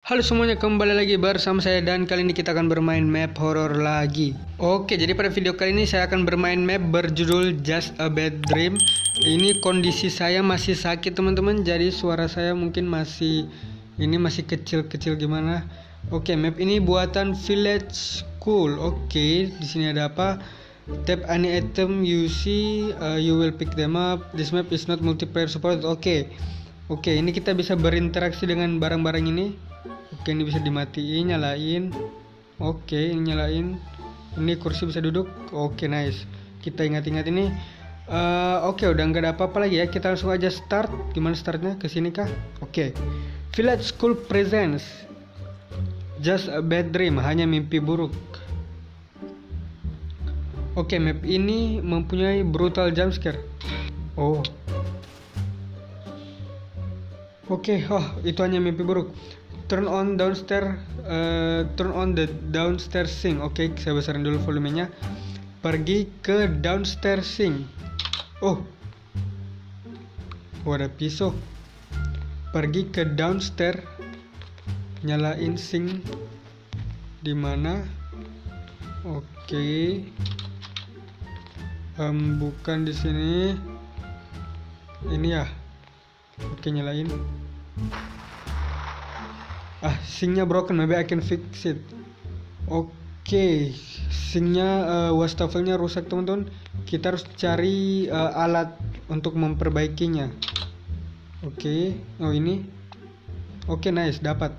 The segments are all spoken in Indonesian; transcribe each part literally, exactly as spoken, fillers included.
Halo semuanya, kembali lagi bersama saya dan kali ini kita akan bermain map horror lagi. Oke, jadi pada video kali ini saya akan bermain map berjudul Just a Bad Dream. Ini kondisi saya masih sakit teman-teman, jadi suara saya mungkin masih ini masih kecil-kecil gimana. Oke, map ini buatan Village School. Oke, di sini ada apa? Tap any item you see, uh, you will pick them up. This map is not multiplayer support. Oke. Oke, ini kita bisa berinteraksi dengan barang-barang ini. Oke, ini bisa dimatiin, nyalain. Oke, ini nyalain. Ini kursi bisa duduk. Oke, nice. Kita ingat-ingat ini. Uh, Oke, udah nggak ada apa-apa lagi ya. Kita langsung aja start. Gimana startnya? Kesini kah? Oke. Village School presents Just a Bad Dream, hanya mimpi buruk. Oke, map ini mempunyai brutal jump scare. Oh. Oke, oh itu hanya mimpi buruk. Turn on downstairs, uh, turn on the downstairs sink. Oke, saya besarin dulu volumenya. Pergi ke downstairs sink. Oh, oh ada pisau. Pergi ke downstairs, nyalain sink. Di mana? Oke. Um, bukan di sini. Ini ya. Oke, nyalain. Ah, sinknya broken, maybe I can fix it. Oke, sinknya uh, wastafelnya rusak teman-teman. Kita harus cari uh, alat untuk memperbaikinya. Oke, oh ini. Oke, nice, dapat.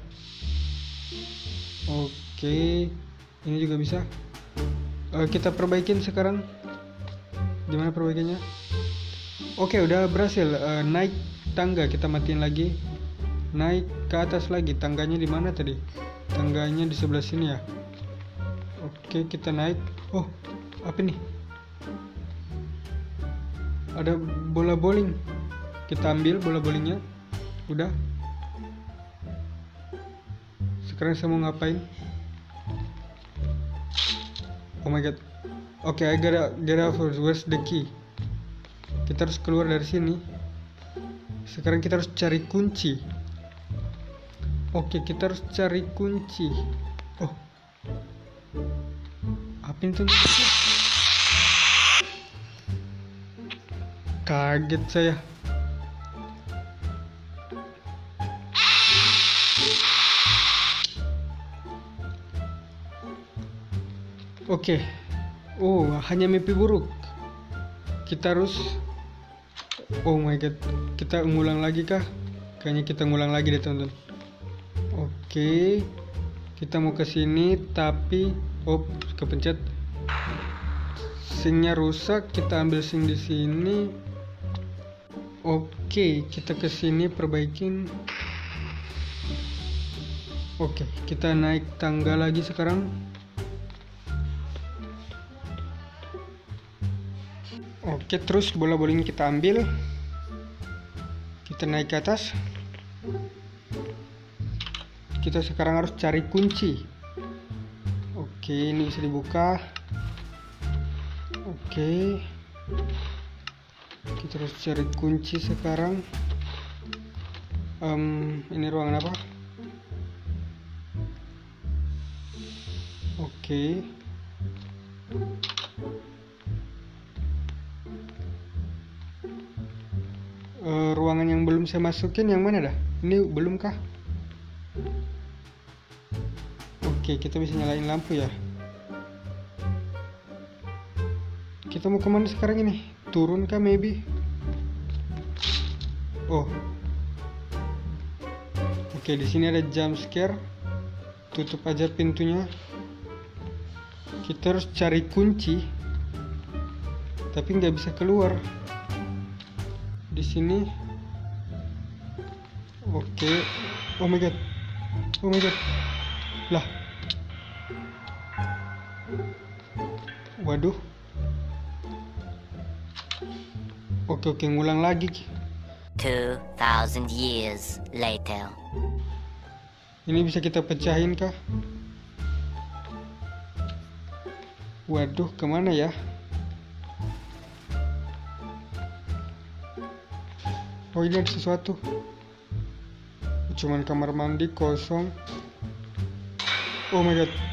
Oke, ini juga bisa. Uh, kita perbaikin sekarang. Gimana perbaikinya? Oke, udah berhasil. Uh, naik tangga, kita matiin lagi. Naik ke atas lagi. Tangganya di mana tadi? Tangganya di sebelah sini ya. Oke, kita naik. Oh, apa nih? Ada bola bowling. Kita ambil bola bowlingnya. Udah. Sekarang saya mau ngapain? Oh my god. Oke, I gotta get out. Where's the key? Kita harus keluar dari sini. Sekarang kita harus cari kunci. Oke, kita harus cari kunci. Oh, apa itu? Kaget saya. Oke. Oh, hanya mimpi buruk. Kita harus. Oh my god. Kita ngulang lagi kah? Kayaknya kita ngulang lagi deh teman-teman. Oke, kita mau ke sini tapi oh kepencet. Sinknya rusak, kita ambil sink di sini. Oke, kita ke sini perbaikin. Oke, kita naik tangga lagi sekarang. Oke, terus bola bowling kita ambil. Kita naik ke atas. Kita sekarang harus cari kunci. Oke, ini bisa dibuka. Oke, kita harus cari kunci sekarang. um, Ini ruangan apa? Oke. uh, Ruangan yang belum saya masukin yang mana dah? Ini belum kah? Oke, kita bisa nyalain lampu ya. Kita mau kemana sekarang ini? Turun kah maybe? Oh. Oke, di sini ada jump scare. Tutup aja pintunya. Kita harus cari kunci. Tapi nggak bisa keluar. Di sini. Oke. Oh my god. Oh my god. Lah. Waduh. Oke oke ngulang lagi. two thousand years later. Ini bisa kita pecahin kah? Waduh, kemana ya? Oh, ini ada sesuatu. Cuman kamar mandi kosong. Oh my god.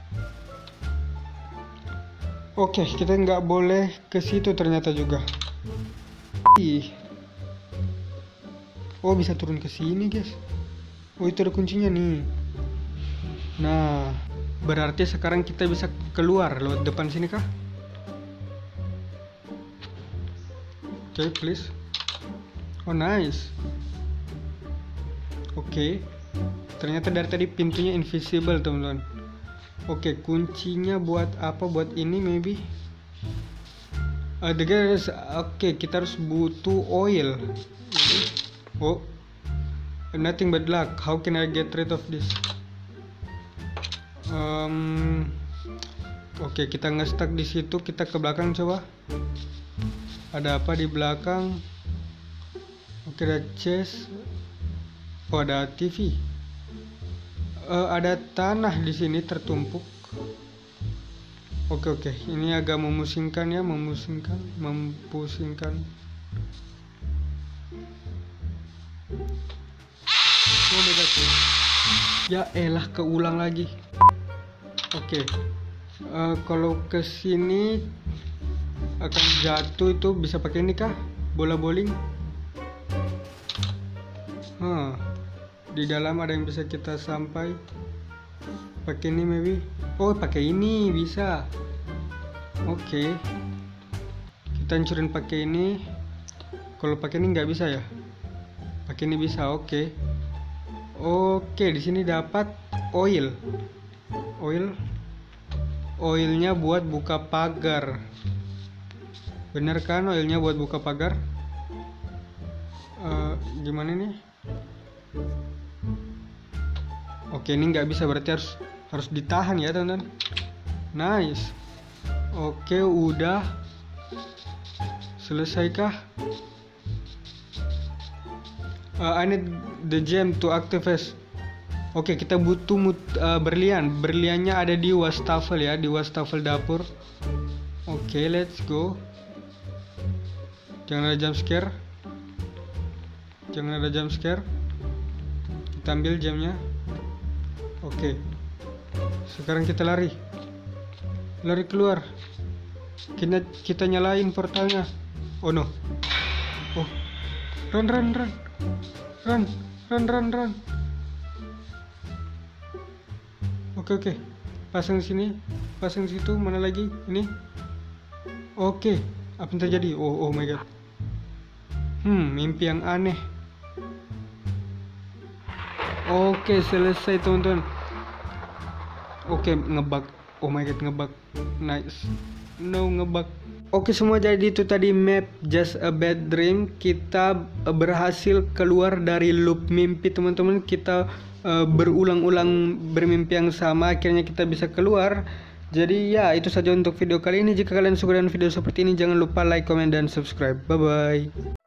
Oke, kita nggak boleh ke situ ternyata juga. Ih. Oh, bisa turun ke sini, guys. Oh, itu ada kuncinya nih. Nah, berarti sekarang kita bisa keluar lewat depan sini kah? Oke, okay, please. Oh, nice. Oke. Okay. Ternyata dari tadi pintunya invisible, teman-teman. Oke, okay, kuncinya buat apa? Buat ini maybe. Uh, the guys, oke, okay, kita harus butuh oil. Oh, nothing but luck. How can I get rid of this? Um, Oke, okay, kita nge-stuck di situ. Kita ke belakang coba. Ada apa di belakang? Oke, okay, ada chest. Oh, ada T V. Uh, ada tanah di sini tertumpuk. Oke okay, oke, okay. Ini agak memusingkan ya, memusingkan, mempusingkan. Oh my god. Ya elah, keulang lagi. Oke. Okay. Uh, kalau ke sini akan jatuh itu bisa pakai ini kah? Bola bowling. Huh. Di dalam ada yang bisa kita sampai. Pakai ini maybe. Oh, pakai ini bisa. Oke. Okay. Kita hancurin pakai ini. Kalau pakai ini nggak bisa ya? Pakai ini bisa. Oke. Okay. Oke, okay, di sini dapat oil. Oil. Oilnya buat buka pagar. Bener kan oilnya buat buka pagar? Uh, gimana nih? Oke, ini nggak bisa, berarti harus harus ditahan ya, teman-teman. Nice. Oke, udah. Selesaikah? Uh, I need the gem to activate. Oke, kita butuh mut, uh, berlian. Berliannya ada di wastafel ya, di wastafel dapur. Oke, let's go. Jangan ada jump scare. Jangan ada jump scare. Kita ambil gemnya. Oke. Sekarang kita lari. Lari keluar. Kita kita nyalain portalnya. Oh no. Oh. Run run run. Run run run run. Oke oke. Pasang di sini, pasang di situ, mana lagi? Ini. Oke. Apa yang terjadi? Oh oh my god. Hmm, mimpi yang aneh. Oke, selesai teman-teman. Oke, ngebug. Oh my god, ngebug. Nice. No, ngebug. Oke semua, jadi itu tadi map Just a Bad Dream. Kita uh, berhasil keluar dari loop mimpi teman-teman. Kita uh, berulang-ulang bermimpi yang sama, akhirnya kita bisa keluar. Jadi ya, itu saja untuk video kali ini. Jika kalian suka dengan video seperti ini, jangan lupa like, comment, dan subscribe. Bye bye.